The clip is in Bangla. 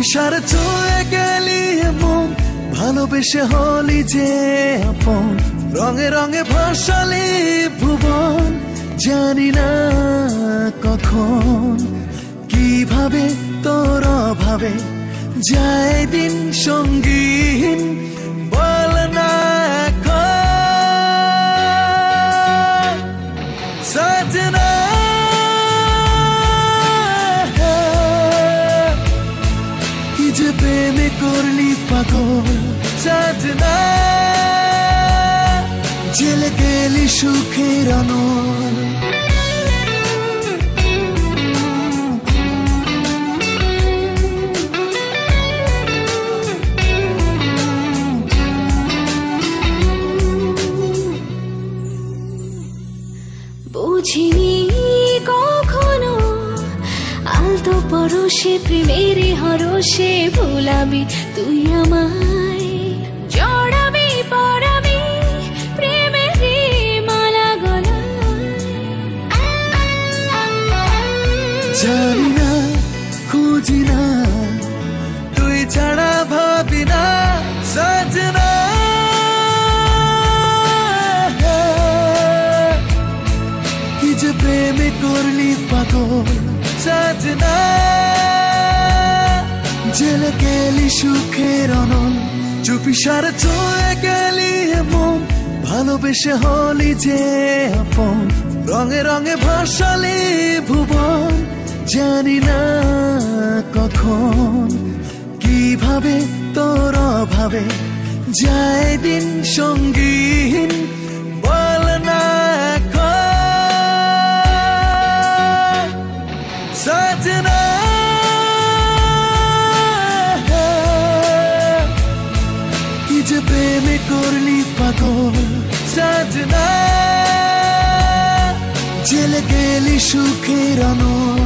সারে ছুঁয়ে গেলি মন ভালোবেসে হলি যে আপন রঙে রঙে ভাসালি ভুবন জানি না কখন কিভাবে তোর অভাবে যায় দিন সঙ্গীহীন বল না সजना কি যে প্রেমে করলি পাগল সजना জেলে গেলি সুখের অনল বুঝিনি কখনো আলতো পরশে প্রেমের হরষে ভোলাবি তুই আমায় জড়াবি পড়াবি প্রেমের মালা গলায় জানি না খুঁজি না তুই ছাড়া ভাবি না সजना যে প্রেমে করলি পাগল সजना জেলে গেলি সুখের অনল চুপি সারে ছুঁয়ে গেলি মন ভালোবেসে হলি যে আপন রঙে রঙে ভাসালি ভুবন জানি না কখন কিভাবে তোর অভাবে যায় দিন সঙ্গীহীন বল না सजना কি যে প্রেমে করলি পাগল সजना জেলে গেলি সুখের অনল